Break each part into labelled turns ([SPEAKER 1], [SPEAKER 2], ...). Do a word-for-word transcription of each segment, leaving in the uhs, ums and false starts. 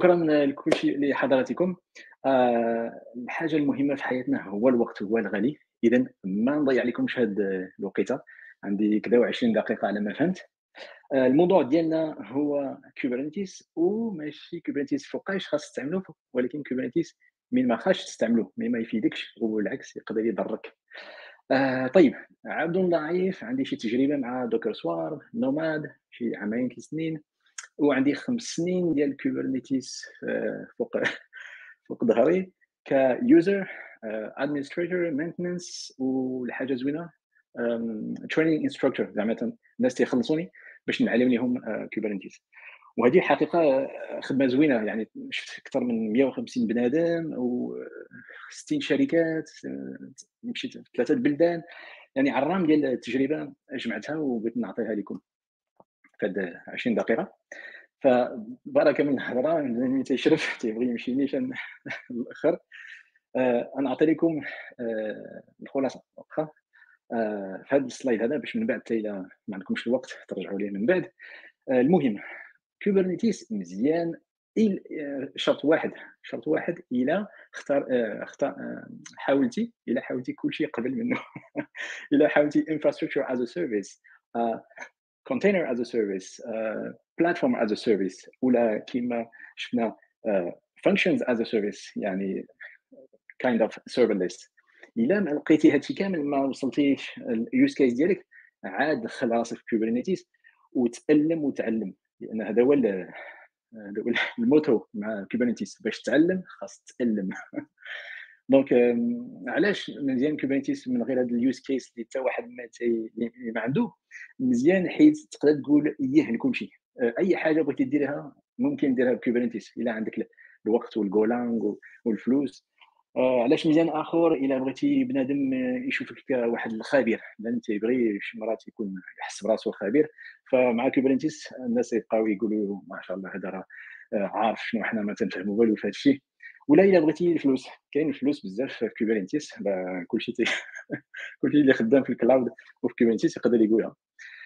[SPEAKER 1] شكرًا لكل شيء لحضراتكم. آآ الحاجة المهمة في حياتنا هو الوقت، هو الغالي، إذًا ما نضيّع لكمش هاد الوقيتة. عندي كذا وعشرين دقيقة على ما فهمت. آآ الموضوع ديالنا هو Kubernetes، وماشي Kubernetes فوقاش خاص تستعملوه، ولكن Kubernetes من ما خاصش تستعملوه، من ما يفيدكش وبالعكس يقدر يضرك. آآ طيب، عبد ضعيف، عندي شي تجربة مع Docker Swarm، Nomad، شي عامين ثلاث سنين. وعندي خمس سنين ديال Kubernetes آآ فوق فوق ضهري كuser، آآ administrator maintenance، والحاجة زوينة آمم training instructor، زعما تن الناس تيخلصوني باش نعلم ليهم آآ Kubernetes. وهذه الحقيقة آه، خدمة زوينة، يعني شفت أكثر من مية وخمسين بنادم و60 شركات، آآ مشيت لثلاثة البلدان، يعني عرّام ديال التجربة جمعتها وبغيت نعطيها لكم في هاد عشرين دقيقة. فبركة من الهضرة اللي تيشرف تيبغي يمشي نيشان الآخر. آآ غنعطي لكم آآ الخلاصة واخا. آآ في هذا السلايد هذا باش من بعد حتى إلا ما عندكمش الوقت ترجعوا ليه من بعد. آآ المهم Kubernetes مزيان إل آآ شرط واحد، شرط واحد إلا اختار آآ اخت آآ حاولتِ إلا حاولتِ كلشي قبل منه. إلا حاولتِ infrastructure as a service، آآ container as a service، آآ platform as a service، ولا كيما شفنا آآ functions as a service، يعني kind of serverless. إلا ما لقيتي هادشي كامل ما وصلتيش الuse case ديالك، عاد دخل راسك في Kubernetes وتألم وتعلم، لأن هذا هو ال هذا هو الموتو مع Kubernetes، باش تتعلم خاص تألم. دونك آمم، علاش مزيان Kubernetes من غير هاد الuse case اللي حتى واحد ما تي اللي ما عنده؟ مزيان حيت تقدر تقول ياه لكلشي. آآ، أي حاجة بغيتي ديرها ممكن ديرها بKubernetes إلا عندك ال الوقت والGolang و والفلوس. آآ، علاش مزيان آخر إلا بغيتي بنادم يشوفك كواحد الخبير، لأن تيبغي شي مرات يكون يحس براسو خبير، فمع Kubernetes الناس يبقاو يقولوا ما شاء الله هذا راه آآ، عارف شنو حنا ما تنفهموا والو في هاد الشي. ولا إلا بغيتي الفلوس، كاين الفلوس بزاف في Kubernetes، ب كلشي تي كلشي اللي خدام في الcloud وفي Kubernetes يقدر يقولها.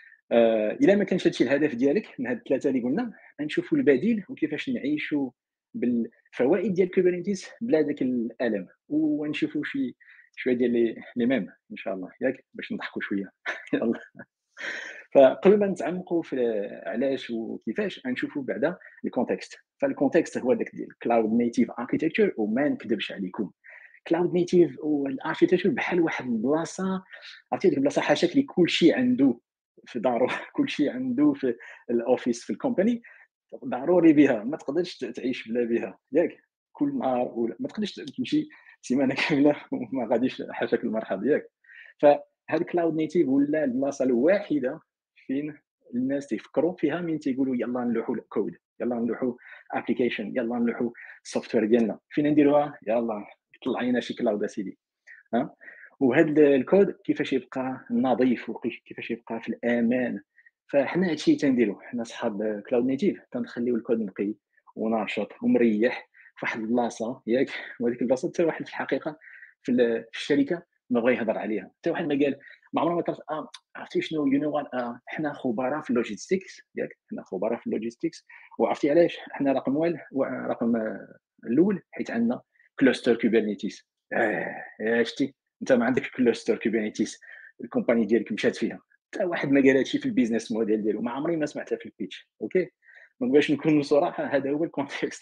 [SPEAKER 1] آآ إلا ما كانش هادشي الهدف ديالك من هاد الثلاثة اللي قلنا، غنشوفوا البديل وكيفاش نعيشوا بالفوائد ديال Kubernetes بلا داك الألم، ونشوفوا شي شوية ديال لي لي mèmes إن شاء الله، ياك؟ باش نضحكوا شوية. يالّا. فقبل ما نتعمقوا في علاش وكيفاش، غنشوفوا بعدا الcontext. فالcontext هو داك ديال cloud native architecture، وما نكذبش عليكم cloud native والarchitecture بحال واحد البلاصة، عرفتي ديك البلاصة حاشاك اللي كلشي عنده في دارو. كلشي عنده في الoffice في الcompany، ضروري بها، ما تقدرش ت تعيش بلا بها، ياك؟ كل نهار ولا ما تقدرش تمشي سيمانة كاملة وما غاديش حاشاك المرحب، ياك؟ فهاد cloud native ولا البلاصة الوحيدة فين الناس تيفكروا فيها من تيقولوا يلاه نلوحوا الكود، يلاه نلوحوا application، يلاه نلوحوا الsoftware ديالنا، فين نديروها؟ يلاه طلع لينا شي cloud اسيدي. ها. وهاد الكود كيفاش يبقى نظيف وكيفاش يبقى في الأمان. فحنا هادشي تنديرو، حنا صحاب cloud native تنخليو الكود نقي وناشط ومريح في واحد البلاصة، ياك؟ وهاديك البلاصة حتى واحد في الحقيقة في ال في الشركة ما بغا يهضر عليها، حتى واحد ما قال ما عمره ما طرات آه عرفتي شنو you know what آه حنا خبراء في الlogistics، ياك؟ حنا خبراء في الlogistics. وعرفتي علاش؟ حنا رقم وال رقم آه، الأول حيت عندنا cluster Kubernetes. آه، يا شتي أنت ما عندكش cluster Kubernetes، الكومباني ديالك مشات فيها. حتى واحد ما قال هادشي في البيزنس موديل ديالو، ما عمري ما سمعتها في البيتش، أوكي؟ دونك باش نكونوا صراحة هذا هو الcontext.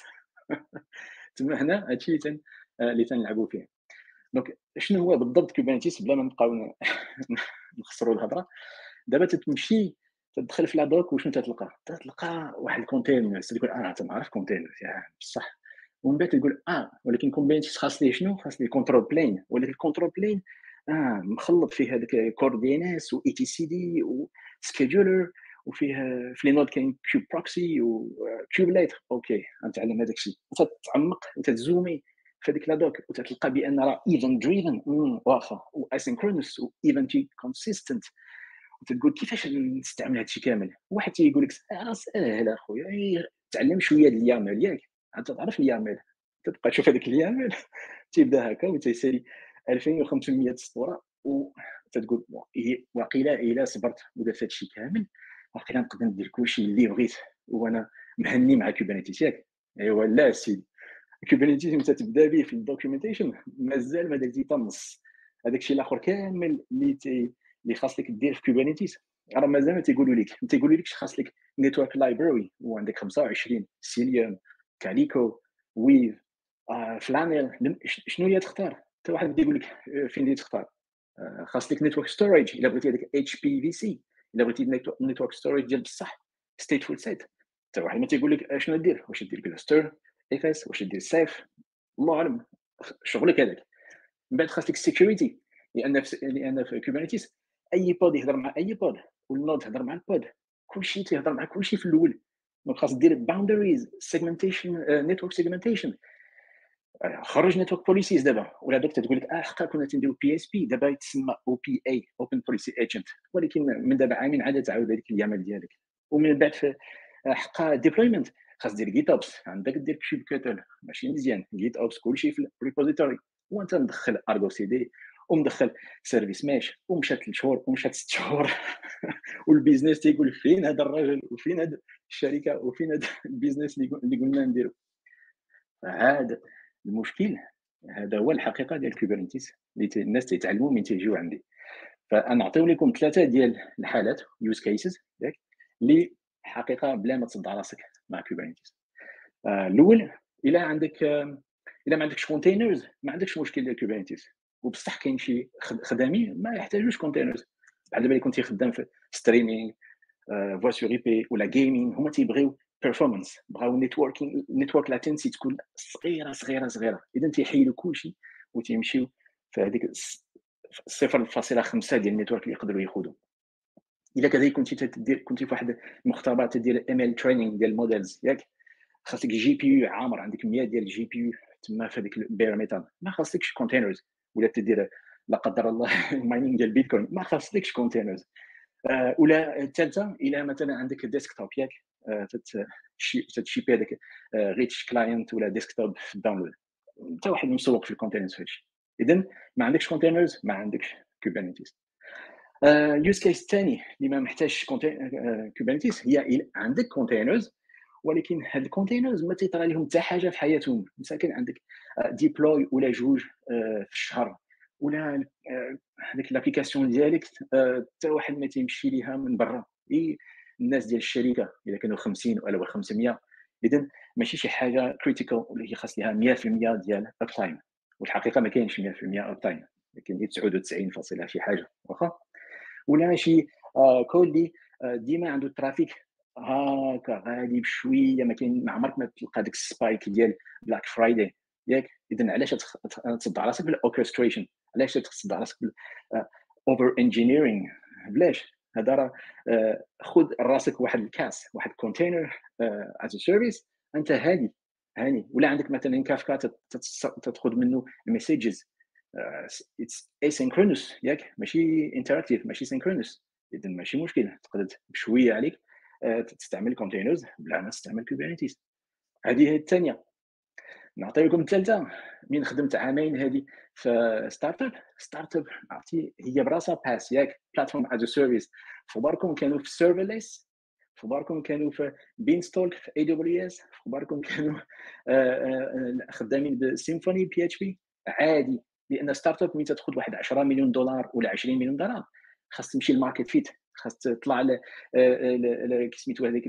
[SPEAKER 1] تما هنا هادشي اللي تن آه، اللي تنلعبوا فيه. دونك شنو هو بالضبط Kubernetes بلا ما نبقاو ن نخسروا الهضرة. دابا تتمشي تدخل في الadhoc وشنو تتلقى؟ تتلقى واحد الcontainers، تقول آه تنعرف containers ياه بصح. ومن بعد تقول آه ولكن Kubernetes خاص ليه شنو؟ خاص ليه control plane، ولكن الcontrol plane آه مخلط فيه هذاك core دي إن إس وEtcd وscheduler، وفيه في لي نود كاين kube proxy وkubelet. أوكي غنتعلم هذاك الشيء وتتعمق وتتزومي في هذيك الadhoc وتتلقى بأن راه event driven، إمم واخا وasynchronous وevent consistent. وتقول كيفاش نستعمل هادشي كامل؟ واحد تيقول لك راه ساهل اخويا، غير تعلم شويه ديال اليامل، ياك؟ انت تعرف اليامل، تبقى تشوف هذاك اليامل تيبدا هكا وتيسالي ألفين وخمسمية سطوره، وتتقول إيه واقيلا الا صبرت ودرت هادشي كامل واقيلا نقدر ندير كلشي اللي بغيت وانا مهني مع كوبرنيتيس، ياك؟ ايوا لا سيدي. كوبرنيتيز انت تبدا به في الدوكيومنتيشن مازال ما درتي حتى النص. هذاك الشيء الاخر كامل اللي تي اللي خاص لك دير في كوبرنيتيز راه مازال ما تيقولوا لك، ما تيقولوا لكش خاص لك نيتورك لايبراري وعندك خمسة وعشرين سيليوم، كاليكو، ويف، آه، فلانيل. لم- ش- شنو هي تختار؟ حتى واحد بدا يقول لك آه، فين اللي تختار. آه، خاص لك نيتورك ستوريج الا بغيتي هذاك اتش بي في سي، الا بغيتي نيتورك ستوريج ديال بصح ستيتفول سيت. حتى واحد ما تيقول لك شنو دير، واش دير كلاستر اف اس، واش دير سيف، الله اعلم، شغلك هذاك. من بعد خاص لك السيكيورتي، لان في لان في كوبرنيتيس اي بود يهضر مع اي بود، والنود يهضر مع البود، كلشي تيهضر مع كلشي في الاول. دونك خاص دير باوندريز سيجمنتيشن، نيتورك سيجمنتيشن. خرج نيتورك بوليسيز دابا، ولا دوك تقول لك اه حقا كنا تنديرو بي اس بي، دابا يتسمى او بي اي، اوبن بوليسي ايجنت. ولكن من دابا عامين عاد تعاود هذيك اليامل ديالك. ومن بعد في آه، حقا ديبلويمنت خاص دير جيت اوبس، عندك دير كوب كوتل ماشي مزيان، جيت اوبس كلشي في الريبوزيتوري، وانت مدخل ارجو سي دي ومدخل سيرفيس ماش، ومشات ثلاث شهور ومشات ست شهور والبيزنس تيقول فين هذا الراجل وفين هذه الشركه وفين هذا البيزنس اللي اللي قلنا نديرو. هذا المشكل، هذا هو الحقيقه ديال كوبرنيتيس اللي تي- الناس تيتعلموا من تيجيو عندي. فنعطيو لكم ثلاثه ديال الحالات يوز كيسز ياك اللي حقيقه بلا ما تصدع راسك مع كوبرنيتيس. آه، الاول، الا عندك آه، الا ما عندكش كونتينرز ما عندكش مشكل ديال كوبرنيتيس. وبصح كاين شي خد- خدامين ما يحتاجوش كونتينرز، بحال دابا اللي كنتي خدام في ستريمينغ، فوا سور اي بي ولا جيمنج، هما تيبغيو بيرفورمانس، بغاو نيتوركينغ، نيتورك لاتنسي تكون صغيره صغيره صغيره، اذا تيحيدوا كلشي وتيمشيو في هذيك صفر فاصلة خمسة ديال النيتورك اللي يقدروا ياخذوا. الا كذلك كنتي تدير كنتي في واحد المختبرات تدير ام ال تريننج ديال الموديلز ياك، خاصك جي بي يو عامر، عندك مية ديال الجي بي يو تما في هذيك البير ميتال، ما خاصكش كونتينرز. ولا تدير لا قدر الله ماينينغ ديال بيتكوين، ما خاصكش كونتينرز. آه، ولا الثالثه، الى مثلا عندك ديسكتوب ياك، آه، تتشيبي هذاك ريتش كلاينت ولا ديسكتوب في الداونلود، انت واحد مسوق في الكونتينرز في هادشي. اذا ما عندكش كونتينرز ما عندكش كوبرنيتيز. يوز كيس الثاني اللي ما محتاجش كوبرنيتيز هي إلا عندك كونتينرز، ولكن هاد الكونتينرز ما تيطرى لهم حتى حاجه في حياتهم. مساكن عندك ديبلوي ولا جوج آه، في الشهر، ولا آه، هذيك لابليكاسيون ديالك آه، حتى واحد ما تيمشي ليها من برا، اي الناس ديال الشركه اذا كانوا خمسين ولا خمسمية. اذا ماشي شي حاجه كريتيكال اللي خاص ليها مية في المية ديال اب تايم. والحقيقه ما كاينش مية في المية اب تايم، كاين تسعة وتسعين فاصلة شي حاجه واخا. ولا شي آه، كود اللي آه، ديما عنده الترافيك هاكا غادي بشويه، ما كاين، ما عمرك ما تلقى داك السبايك ديال بلاك فرايداي ياك. اذا علاش تصدع راسك بالاوركستريشن؟ علاش تصدع راسك بالاوفر انجينيرينغ؟ بلاش. هذا راه آه، خذ راسك واحد الكاس، واحد كونتينر از سيرفيس، انت هادي هاني. ولا عندك مثلا كافكا تاخذ منه الميسيجز، اتس اسynchronous ياك، ماشي انتراكتيف، ماشي سينكرونس. اذا ماشي مشكل تقدر بشويه عليك آه، تستعمل كونتينرز بلا ما تستعمل كوبرنيتيز. هذه هي الثانيه. نعطي لكم الثالثه. من خدمت عامين هذه في ستارت اب. ستارت اب عرفتي هي براسها باس ياك، بلاتفورم از سيرفيس. فباركم كانوا في سيرفرليس، فباركم كانوا في بين ستولك في اي دبليو اس، فباركم كانوا آه، آه، خدامين بسيمفوني بي اتش بي عادي. لان ستارت اب مين تدخل واحد عشرة مليون دولار ولا عشرين مليون دولار، خاص تمشي الماركت فيت، خاص تطلع ل كي سميتو هذيك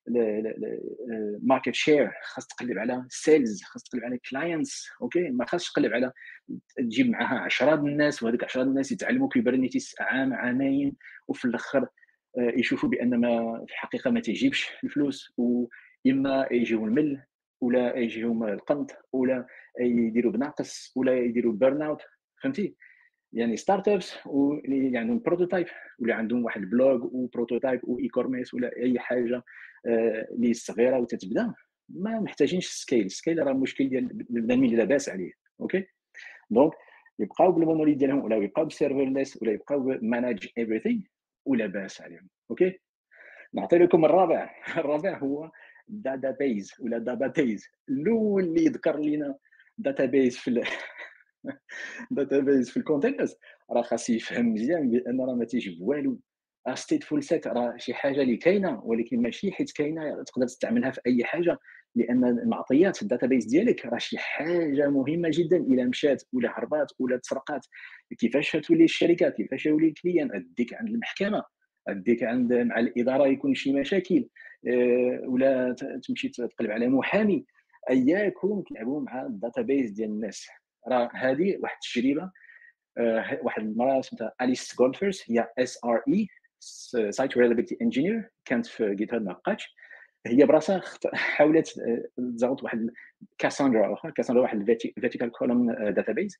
[SPEAKER 1] ماركت شير، خاص تقلب على سيلز، خاص تقلب على كلاينتس. اوكي، ما خاصش تقلب على تجيب معاها عشرة الناس وهذوك عشرة الناس يتعلموا كوبرنيتيس عام عامين وفي الاخر يشوفوا بان ما في الحقيقه ما تيجيبش الفلوس، واما يجيهم المل ولا يجيهم القنط ولا يديروا بناقص ولا يديروا بيرن اوت. فهمتي؟ يعني ستارت ابس واللي عندهم بروتوتايب واللي عندهم واحد البلوغ وبروتوتايب واي كوميرس ولا اي حاجه اللي صغيره وتتبدا، ما محتاجينش سكيل. سكيل راه مشكل ديال البنادمين اللي لاباس عليه. اوكي، دونك يبقاو بالمونوليت ديالهم ولا يبقاو بسيرفرليس ولا يبقاو بماناج ايفريثينغ ولا باس عليهم. اوكي، نعطي لكم الرابع. الرابع هو داتا بيز ولا داتا بيز. الاول اللي ذكر لنا داتا بيز في داتا بيز في الكونتينرز راه خاص يفهم مزيان بان راه ما تيجي بوالو. stateful set راه شي حاجه اللي كاينه، ولكن ماشي حيت كاينه تقدر تستعملها في اي حاجه، لان المعطيات في الداتابيس ديالك راه شي حاجه مهمه جدا. الا مشات ولا هربات ولا تسرقات، كيفاش تولي الشركه، كيفاش يولي الكليان، اديك عند المحكمه، اديك عند مع الاداره يكون شي مشاكل، آه، ولا ت- تمشي تقلب على محامي. اياكم تلعبوا مع الداتابيس ديال الناس. راه هذه واحد التجربه، آه، واحد المراه سميتها اليس جولدفيرز، هي اس ار اي سايت ريلابيلتي انجينير، كانت في جيت هاب ما بقاتش. هي براسها خت- حاولت آه، تزغط واحد كاساندرا اخرى. كاساندرا واحد فيرتيكال كولوم داتابيز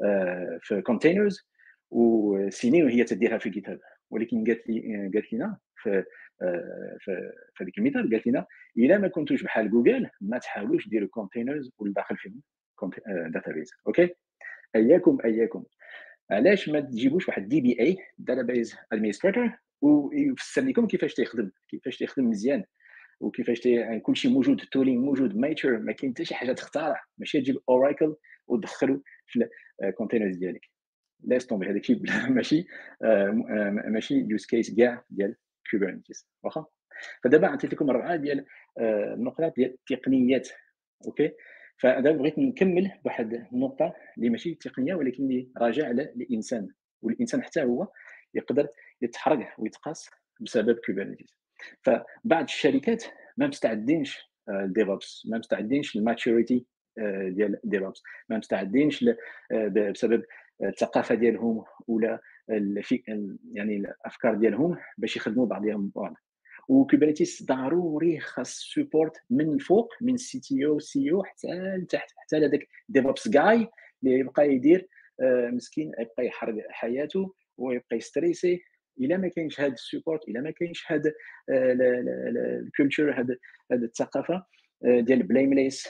[SPEAKER 1] في كونتينرز، وسنين وهي تديرها في جيت هاب. ولكن قالت لي قالت لنا في آه، في في هذيك المثال، قالت لنا الا ما كنتوش بحال جوجل ما تحاولوش ديروا كونتينرز والداخل فيهم داتابيز. اوكي، اياكم اياكم. علاش ما تجيبوش واحد دي بي اي داتابيز ادمنستريتور ويفسر لكم كيفاش تيخدم، كيفاش تيخدم مزيان، وكيفاش تي... يعني كلشي موجود، التولين موجود، ميتشر، ما كاين حتى شي حاجه تخترع. ماشي تجيب اوراكل وتدخلو في الكونتينرز ديالك. لاش طومبي هذاك الشيء ماشي آه، آه، ماشي يوز كيس كاع ديال كوبرنيتيس. واخا. فدابا عطيت لكم اربعه ديال آه، النقطات ديال التقنيات. اوكي. فدابا بغيت نكمل بواحد النقطه اللي ماشي تقنيه، ولكن اللي راجع على الانسان، والانسان حتى هو يقدر يتحرق ويتقاس بسبب كوبرنيتيس. فبعض الشركات ما مستعدينش الديفوبس، ما مستعدينش الماتوريتي ديال الديفوبس، ما مستعدينش ل- آه، ب- بسبب الثقافه ديالهم ولا الفي... يعني الافكار ديالهم باش يخدموا بعضهم ببعض. وكوبرنيتيس ضروري خاص سبورت من الفوق، من سي تي او سي او حتى لتحت، حتى لهذاك ديفوبس جاي اللي يبقى يدير آه، مسكين، يبقى يحرق حياته ويبقى يستريسي. الا ما كاينش هذا السبورت، الا ما كاينش هذا الكولتشر، هذا هذه الثقافه آه، ديال بلايمليس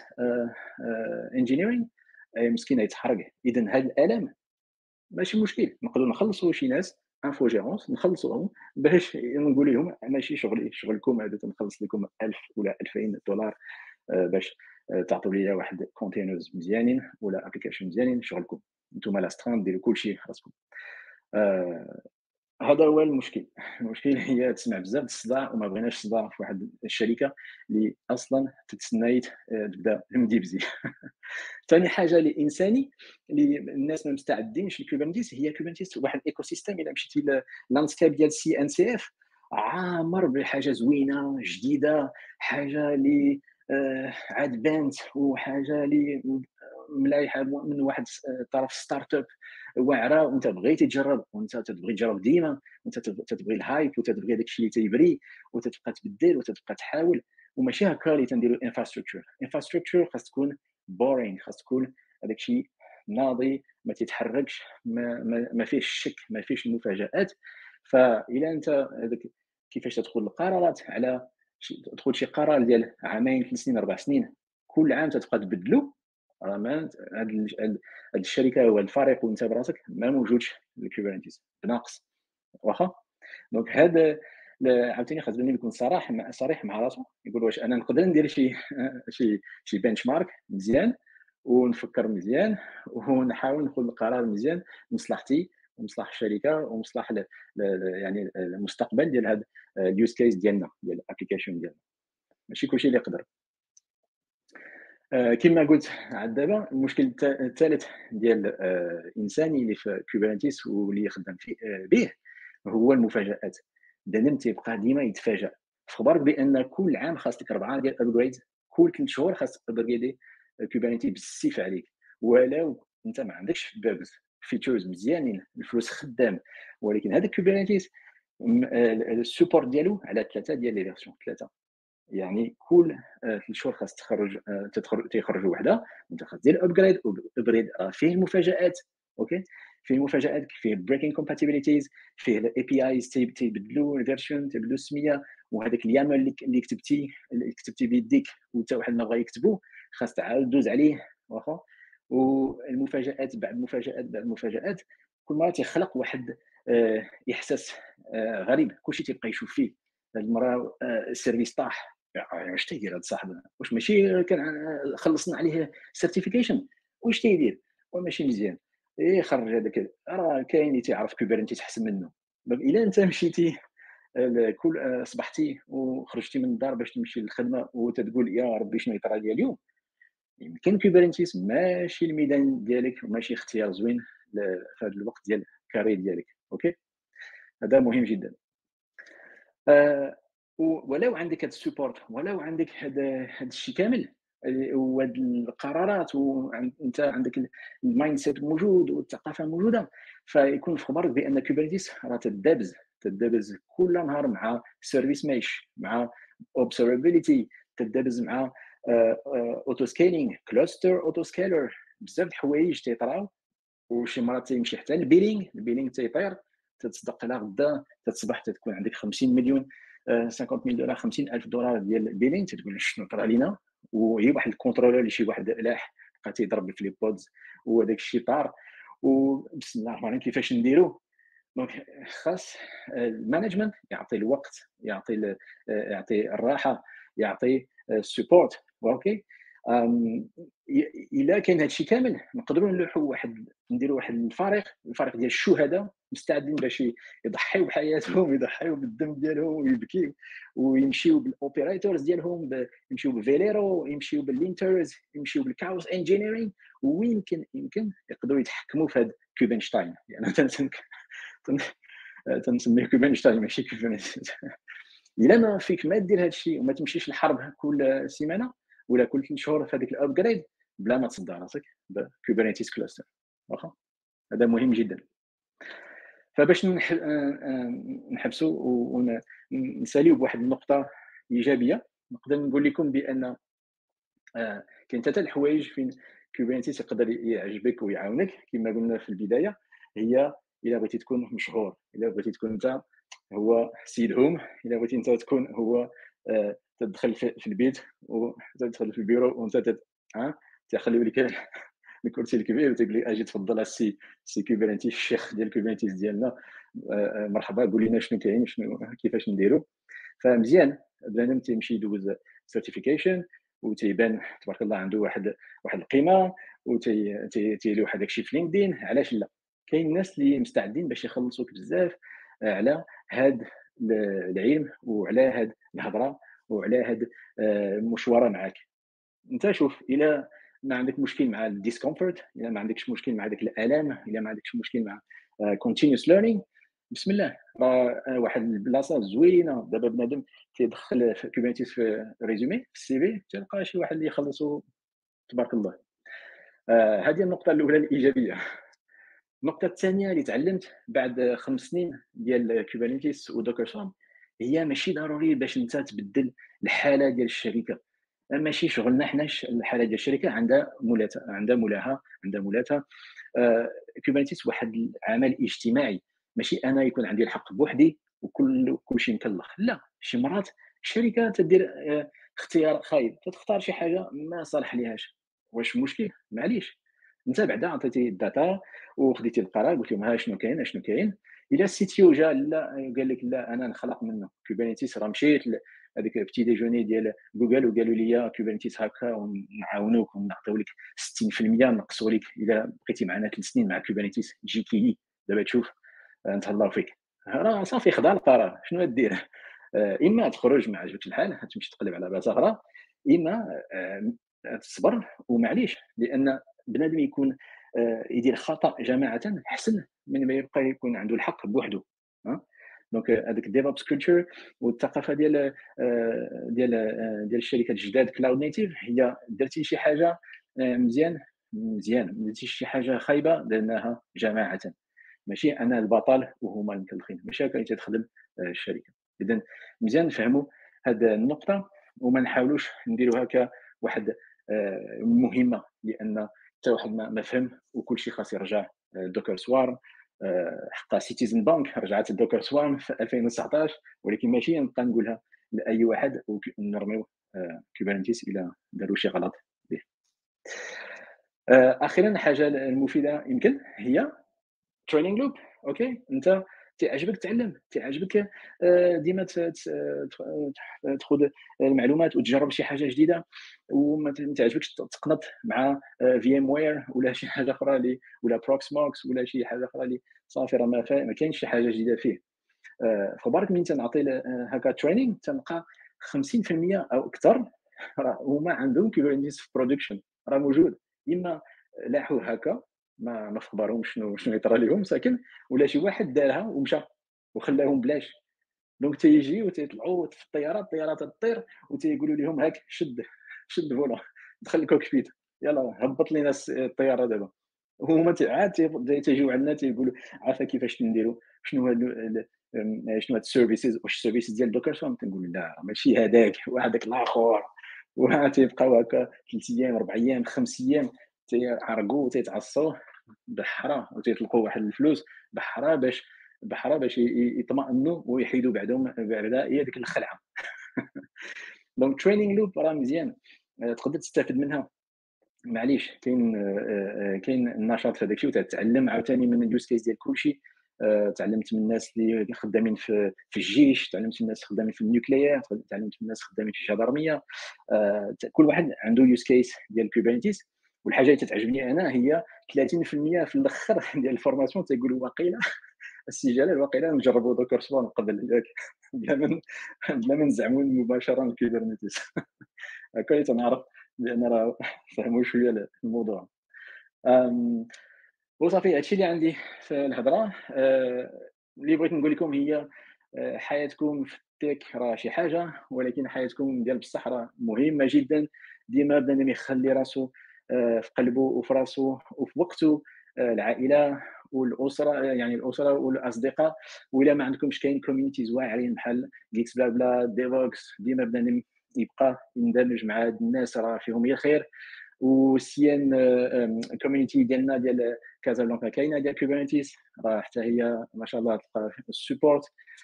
[SPEAKER 1] انجينيرينغ، مسكين يتحرق. اذا هذا الالم ماشي مشكل، نقدروا نخلصوا شي ناس انفوجيرونس نخلصوهم باش نقول لهم ماشي شغلي، شغلكم هذا تنخلص لكم ألف ولا ألفين دولار آه، باش آه، تعطوا لي واحد كونتينرز مزيانين ولا ابليكيشن مزيانين. شغلكم انتم لاستران ديروا كلشي راسكم. آه، هذا هو المشكل. المشكل هي تسمع بزاف الصداع، وما بغيناش صداع في واحد الشركه اللي اصلا تتسنايت آه، تبدا مديبزي. ثاني حاجه الانساني اللي الناس ما مستعدينش لكوبرنيتيس، هي كوبرنيتيس واحد الايكو سيستيم. الا مشيتي للاندسكيب ديال سي ان سي اف، عامر بحاجه زوينه جديده، حاجه اللي آه عاد بانت، وحاجه اللي ملايحه من واحد طرف ستارت اب واعره، وانت بغيتي تجرب، وانت تبغي تجرب ديما، وانت تبغي الهايب، وتبغي داك الشيء اللي تيبري، وتتبقى تبدل وتتبقى تحاول. وماشي هكا اللي تنديروا انفراستراكشر. انفراستراكشر خاص تكون بورين، خاص تكون هذاك الشيء ناضي، ما تيتحركش، ما, ما, ما فيهش الشك، ما فيهش المفاجات. فإلا انت هذاك كيفاش تدخل القرارات على شي- تدخل شي قرار ديال عامين ثلاث سنين اربع سنين، كل عام تتبقى تبدلو، راه ما هاد هاد الشركه وهاد الفريق وانت براسك ما موجودش الكوبرنيتيز بناقص. واخا. دونك هذا عاوتاني خاصني نكون صراح مع صريح مع راسو، يقول واش انا نقدر ندير شي شي شي بنش مارك مزيان، ونفكر مزيان، ونحاول ناخذ القرار مزيان لمصلحتي ومصلحه الشركه ومصلحه ل- ل- يعني المستقبل ديال هذا اليوز كيس ديالنا، ديال الابليكيشن ديالنا. ماشي كلشي اللي يقدر. آه، كما قلت عاد دابا المشكل الت- الثالث ديال آه، الانساني اللي في كوبرنيتيس واللي يخدم فيه آه، به، هو المفاجات. بنادم تيبقى ديما يتفاجأ. في خبارك بان كل عام خاصك اربعه ديال ابجريد، كل ثلاث شهور خاصك ابجريدي كوبرنيتي بالسيف عليك. ولو انت ما عندكش باجز، فيتشرز مزيانين، الفلوس خدام، ولكن هذا كوبرنيتيس السوبورت ديالو على ثلاثه ديال لي فيرسيون ثلاثه. يعني كل آه، ثلاث شهور خاص تخرج آه، تتخرج تيخرج وحده، وانت خاص دير ابجريد. ابجريد فيه المفاجات. اوكي. فيه المفاجات، فيه بريكين كومباتيبيليتيز، فيه الاي بي ايز تيبدلوا الفيرجن، تيبدلوا السميه، وهذاك اليامل اللي اللي كتبتي اللي كتبتي بيديك وحتى واحد ما بغى يكتبو، خاص تعاود دوز عليه. واخا. والمفاجات بعد المفاجات بعد المفاجات، كل مره تيخلق واحد آه، احساس آه، غريب. كلشي تيبقى يشوف فيه. هاد المره آه، السيرفيس طاح، يعني واش تيدير هاد صاحبنا؟ واش ماشي كان آه، خلصنا عليه سيرتيفيكيشن؟ واش تيدير؟ وماشي مزيان. ايه خرج هذاك، راه كاين اللي تيعرف كوبرنيتيس احسن منه. دونك الا انت مشيتي ال كل آآ صبحتي وخرجتي من الدار باش تمشي للخدمة وتتقول يا ربي شنو يطرا ليا اليوم، يمكن كوبرنيتيس ماشي الميدان ديالك وماشي اختيار زوين ل في هذا الوقت ديال الكارير ديالك، أوكي، هذا مهم جدًا. آآ و ولو عندك هاد الsupport ولو عندك هاد هاد الشي كامل آآ وهاد القرارات وعن أنت عندك ال الmindset موجود والثقافة موجودة، فيكون في خبارك بأن Kubernetes راه تدابز، تدابز كل نهار مع service mesh مع observability، تدابز مع آآ آآ autoscaling cluster autoscaler بزاف د الحوايج تيطراو وشي مرات تيمشي حتى للبيلينغ، البيلينغ تيطير، تتصدق على غدا، تتصبح تتكون عندك خمسين مليون آآ خمسين ألف دولار خمسين ألف دولار ديال البيلينغ، تتقول شنو طرا لينا، وهي واحد الكونترولور اللي شي واحد لاح بقى تيضرب في لي بودز وهذاك الشي طار، وبسم الله الرحمن الرحيم كيفاش نديرو؟ دونك خاص الmanagement يعطي الوقت، يعطي ال آآ يعطي الراحة، يعطي الsupport أوكي، آمم ي إلا كان هاد الشي كامل نقدروا نلوحوا واحد نديروا واحد الفريق، الفريق ديال الشهداء مستعدين باش ي يضحيو بحياتهم، يضحيو بالدم ديالهم ويبكيو ويمشيو بالoperators ديالهم ب يمشيو بفيليرو، يمشيو بالlinters، يمشيو بالchaos engineering، ويمكن يمكن يقدروا يتحكموا في هاد كوبنشتاين، يعني تنسمك تن تنسميه كوبنشتاين ماشي كوبرنيتيس. إلا ما فيك ما دير هاد الشي وما تمشيش للحرب كل سيمانة ولا كل ثلاث شهور في هذيك الupgrade بلا ما تصدع راسك بكوبرنيتيس كلاستر واخا، هذا مهم جدًا. فباش نح آآ آآ نحبسوا ون نساليو بواحد النقطة إيجابية، نقدر نقول لكم بأن آآ كاين ثلاثة د الحوايج فين كوبرنيتيس يقدر يعجبك ويعاونك كما قلنا في البداية، هي إلا بغيتي تكون مشهور، إلا بغيتي تكون أنت هو سيدهم، إلا بغيتي أنت تكون هو آآ تدخل في في البيت وتدخل في البيرو وأنت تت ها تيخليو لك الكرسي الكبير وتقول لي أجي تفضل السي السي كوبرنيتيس الشيخ ديال كوبرنيتيس ديالنا، آآ مرحبا قول لنا شنو كاين شنو كيفاش نديرو، فمزيان بنادم تيمشي يدوز certification وتيبان تبارك الله عنده واحد واحد القيمه وتي تي تيلوح هذاك الشيء في لينكدين، علاش لا؟ كاين الناس اللي مستعدين باش يخلصوك بزاف على هاد ال العلم وعلى هاد الهضرة وعلى هاد آآ المشورة معاك. أنت شوف إلا ما عندك مشكل مع الdiscomfort، إلا ما عندكش مشكل مع ديك الآلام، إلا ما عندكش مشكل مع آآ continuous learning، بسم الله، راه واحد البلاصة زوينة، دابا بنادم كيدخل في Kubernetes في ريزومي في السي في تلقى شي واحد اللي يخلصو تبارك الله. آآ هذه النقطة الأولى الإيجابية. النقطة الثانية اللي تعلمت بعد خمس سنين ديال Kubernetes وDocker Swarm، هي ماشي ضروري باش أنت تبدل الحالة ديال الشركة، ماشي شغلنا حناش الحالة ديال الشركة عندها مولاتها عندها مولاها عندها مولاتها. آآ Kubernetes واحد العمل اجتماعي، ماشي أنا يكون عندي الحق بوحدي وكل كلشي مكلّخ، لا، شي مرات الشركة تدير آآ اختيار خايب، تتختار شي حاجة ما صالحليهاش، واش مشكل؟ معليش، أنت بعدا عطيتي الdata وخديتي القرار قلت لهم ها شنو كاين، اشنو كاين، إلا الCTO جا لا قال لك لا أنا نخلق منه Kubernetes، راه مشيت ل هذيك البتي ديجوني ديال جوجل وقالوا لي Kubernetes هاكا ونعاونوك ونعطيو لك ستين في المية نقصوا لك إلا بقيتي معنا ثلاث سنين مع Kubernetes تجي كيي دابا تشوف آه، نتهلاو فيك، راه صافي خدا القرار شنو غدير؟ آه، اما تخرج ما عجبكش الحال تمشي تقلب على بلاصه اخرى، اما آه، تصبر ومعليش، لان بنادم يكون آه، يدير خطا جماعه احسن من ما يبقى يكون عنده الحق بوحده. ها دونك هذيك الديفوبس كولتشر والثقافه ديال آه، ديال آه، ديال الشركات الجداد كلاود نيتيف، هي درتي شي حاجه آه، مزيان مزيان، ما درتيش شي حاجه خايبه درناها جماعه، ماشي انا البطل وهما المكلخين، ماشي هكا تخدم آه، الشركه. اذا مزيان نفهموا هذه النقطه وما نحاولوش نديروا هكا واحد آه، مهمه، لان حتى واحد ما ما فهم وكل شيء خاص يرجع دوكر سوارم. حقا سيتيزن بانك رجعت الدوكر سوارم في ألفين وتسعطاش، ولكن ماشي نبقى نقولها لاي واحد ونرميو كوبرنيتيس الى داروا شي غلط به. آه، اخيرا الحاجه المفيده يمكن هي training loop. اوكي، انت تعجبك تعلم، تعجبك آه، ديما ت- ت- ت- تاخذ المعلومات وتجرب شي حاجه جديده، وما ت- ما تعجبكش تقنط مع في ام وير ولا شي حاجه اخرى اللي ولا بروكسموكس ولا شي حاجه اخرى اللي صافي راه ما فا- ما كاينش شي حاجه جديده فيه. آه، فبارك من تنعطي ل- آه، هكا تريننغ تلقى خمسين في المية او اكثر راه هما عندهم كيبرنيتيس في برودكشن، راه موجود. اما لاحوه هكا، ما ما في خبارهمش شنو شنو يطرى لهم ساكن، ولا شي واحد دارها ومشى وخلاهم بلاش. دونك تيجي وتيطلعوا في الطيارات، الطيارات تطير وتيقولوا لهم هاك شد شد فولا، دخل الكوكبيت، يلا هبط لينا الس- الطياره دابا. هما تي- عاد تي- تيجيو عندنا تيقولوا عارفه كيفاش نديروا، شنو هاد ال- أم، شنو هاد السيرفيسز، واش السيرفيس ديال دوكر فهم، تنقول لا ماشي هذاك وهذاك الاخر. وها تيبقاو هكا ثلاث ايام اربع ايام خمس ايام تيعرقوا وتيتعصوا بحرة، وتيطلقوا واحد الفلوس بحرة باش بحرة باش ي- ي- يطمئنوا ويحيدوا بعدهم بعدا هي ديك الخلعه. دونك تريننج لوب راه مزيان، آه، تقدر تستافد منها. معليش كاين آه، آه، كاين النشاط في هذاك الشيء، وتتعلم عاوتاني من اليوز كيس ديال كلشي. آه، تعلمت من الناس اللي خدامين في في الجيش، تعلمت من الناس خدامين في النيوكليير، تعلمت من الناس خدامين في الجدارميه. آه، ت- كل واحد عنده يوز كيس ديال كوبرنيتيس. والحاجه اللي تتعجبني انا هي ثلاثين في المية في الاخر ديال الفورماسيون تيقولوا واقيلا السي جلال واقيلا نجربوا دوكر سوان قبل ياك، بلا ما بلا ما نزعموا مباشره الكوبرنيتيس. هكا تنعرف بان راه فهموا شويه الموضوع. آمم، وصافي هادشي اللي عندي في الهضرة. آآ، اللي بغيت نقول لكم هي آآ، حياتكم في التك راه شي حاجة، ولكن حياتكم ديال بصح راه مهمة جدًا. ديما بنادم يخلي راسو آآ، في قلبه وفي راسو وفي وقته آآ، العائلة والأسرة، يعني الأسرة والأصدقاء. وإلا ما عندكمش كاين communities واعرين بحال Geeks بلا بلا، ديفوكس، ديما بنادم يبقى يندمج مع هاد الناس راه فيهم غير الخير. وسيان الكوميونيتي ديالنا ديال كازابلانكا كاينه ديال كوبرنيتيس، راه حتى هي ما شاء الله تلقى السبورت.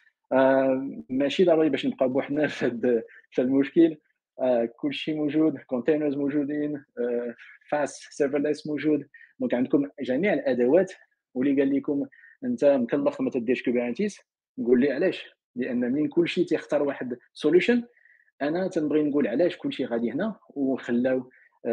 [SPEAKER 1] آه، ماشي ضروري باش نبقاو بوحدنا في هاد في هاد المشكل. آه، كلشي موجود، كونتينرز موجودين، آه، فاس سيرفرليس موجود. دونك عندكم جميع الادوات. واللي قال لكم انت مكلف ما تديرش كوبرنيتيس، نقول لي علاش. لان منين كلشي تيختار واحد سوليوشن، انا تنبغي نقول علاش كلشي غادي هنا وخلاو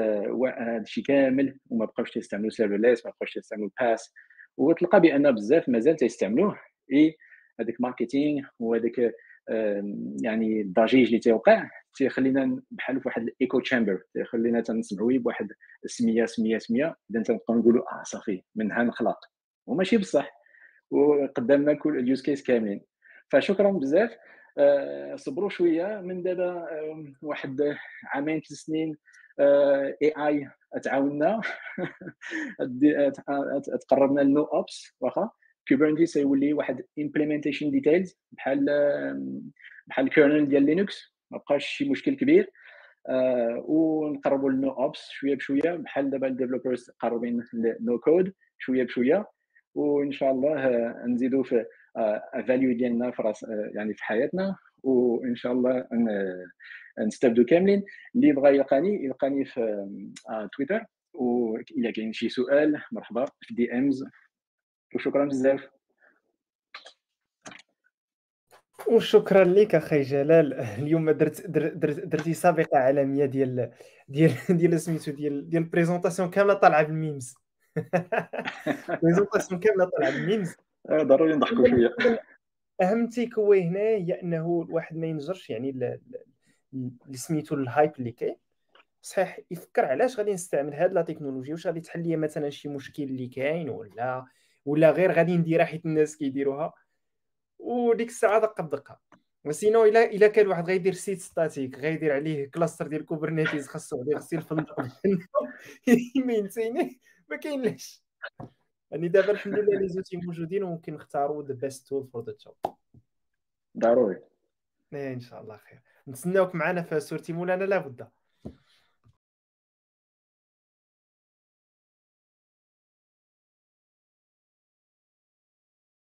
[SPEAKER 1] هذا الشيء كامل، وما بقاوش تيستعملوا سيرفرليس، ما بقاوش تيستعملوا باس. وتلقى بان بزاف مازال تيستعملوه. اي هذاك ماركتينغ وهذاك آم، يعني الضجيج اللي تيوقع تيخلينا بحال في واحد الايكو تشامبر، تيخلينا تنسمعوا بواحد السميه سميه سميه، اذا تنبقاو نقولوا اه صافي منها نخلق. وماشي بصح، وقدامنا كل اليوز كيس كاملين. فشكرا بزاف. آه، صبروا شويه من دابا، آه، واحد عامين ثلاث سنين اي اي تعاوننا تقربنا للنو اوبس. واخا كوبرنيتيس يولي واحد امبليمنتيشن ديتيلز بحال آه، بحال الكيرنل ديال لينكس، ما بقاش شي مشكل كبير. آه، ونقربوا للنو اوبس شويه بشويه، بحال دابا الديفلوبرز قاربين للنو كود شويه بشويه. وان شاء الله آه، نزيدوا في فاليو ديالنا في راس آه، يعني في حياتنا. وان شاء الله ن- نستافدوا كاملين. اللي بغى يلقاني يلقاني في آه، تويتر، واذا كاين شي سؤال مرحبا في دي امز. وشكرا بزاف.
[SPEAKER 2] وشكرا لك اخي جلال. اليوم درت در- در- درتي سابقه عالميه ديال ديال ديال سميتو ديال ديال البريزونطاسيون كامله طالعه بالميمز. البريزونطاسيون كامله طالعه بالميمز.
[SPEAKER 1] آه، ضروري نضحكوا شويه.
[SPEAKER 2] اهم تيكوي هنا هي انه الواحد ما ينجرش يعني ال- ال- اللي سميتو الهايب اللي كاين. صحيح يفكر علاش غادي نستعمل هاد لا تكنولوجيا، واش غادي تحل لي مثلا شي مشكل اللي كاين، ولا ولا غير غادي نديرها حيت الناس كيديروها. وديك الساعه دقه بدقه. وسينو الا الا كان واحد غيدير سيت ستاتيك غيدير عليه كلاستر ديال كوبرنيتيز، خاصو غادي يغسل الفندق ديالو يمينتيني، ما كاين لاش. يعني دابا الحمد لله لي زوتي موجودين وممكن نختاروا ذا بيست تول فور ذا جوب.
[SPEAKER 1] ضروري.
[SPEAKER 2] ان شاء الله خير. نتسناوك معنا في سورتي مولانا لابد.